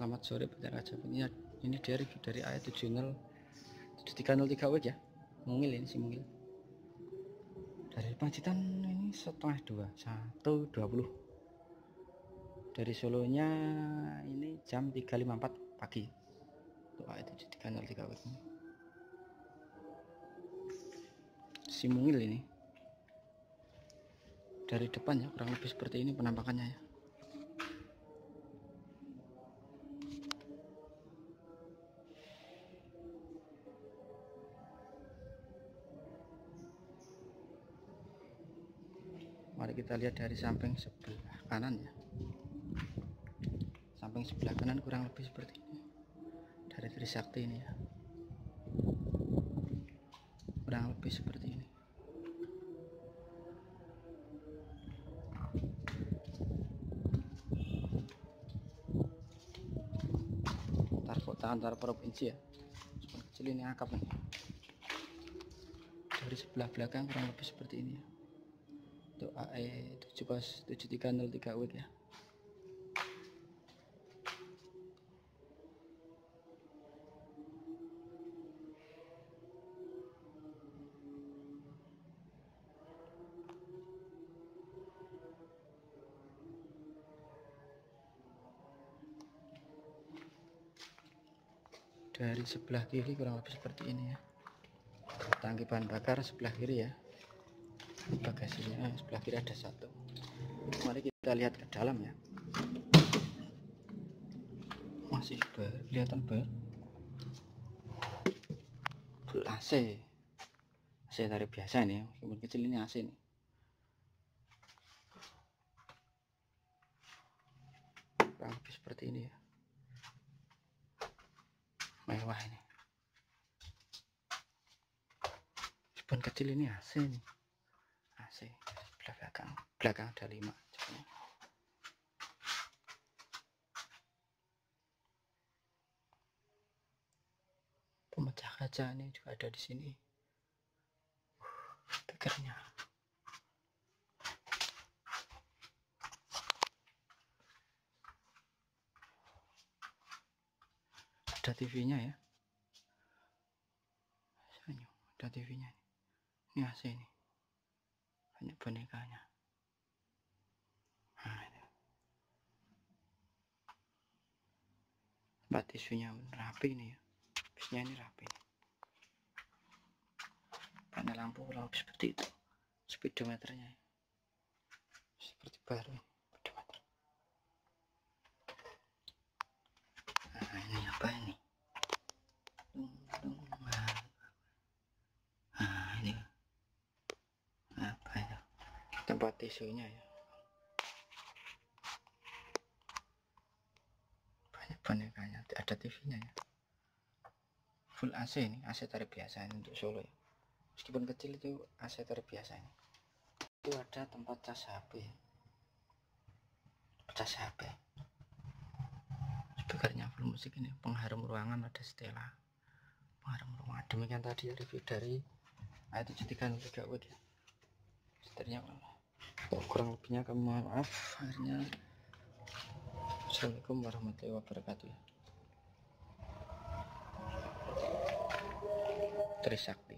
Selamat sore pendengar Rajab. Ini dia review dari AE7303W ya. Mungil ini si Mungil. Dari Pacitan ini setengah 1:20. Dari Solonya ini jam 3.54 pagi. Untuk AE7303W ini. Si Mungil ini. Dari depan ya kurang lebih seperti ini penampakannya ya. Mari kita lihat dari samping sebelah kanan ya. Samping sebelah kanan kurang lebih seperti ini. Dari Trisakti ini ya. Kurang lebih seperti ini. Kota antar provinsi ya. Kecil ini akap nih. Dari sebelah belakang kurang lebih seperti ini ya. Untuk AE7303W ya. Dari sebelah kiri kurang lebih seperti ini ya. Tangki bahan bakar sebelah kiri ya. Bagasinya sebelah kiri ada satu. Mari kita lihat ke dalam ya. Masih kelihatan ber full AC. AC dari biasa ini, meskipun kecil ini AC nih. Kurang lebih seperti ini ya. Mewah ini. Meskipun kecil ini AC nih. AC belakang ada 5 jadinya. Pemecah kaca ini juga ada di sini. Tekernya. Ada TV-nya ya. Ada TV-nya. Ini AC ini. Banyak bonekanya. Nah, ini. Tempat tisunya rapi nih ya. Bisnya ini rapi. Panel lampu kurang lebih seperti itu. Speedometernya ya. Seperti baru ya. Speedometer. Nah, ini apa ini? Nah, ini apa ya? Tempat tisunya ya. Banyak bonekanya. Ada TV-nya ya. Full AC ini, AC tarif biasa ini untuk Solo ya. Meskipun kecil itu AC tarif biasa ini. Itu ada tempat cas HP. Cas HP. Speakernya full musik ini, pengharum ruangan ada Stella. Pengharum ruangan. Demikian tadi review dari AE7303W ya. Seternya kurang lebihnya kami mohon maaf. Akhirnya Assalamualaikum warahmatullahi wabarakatuh. Trisakti.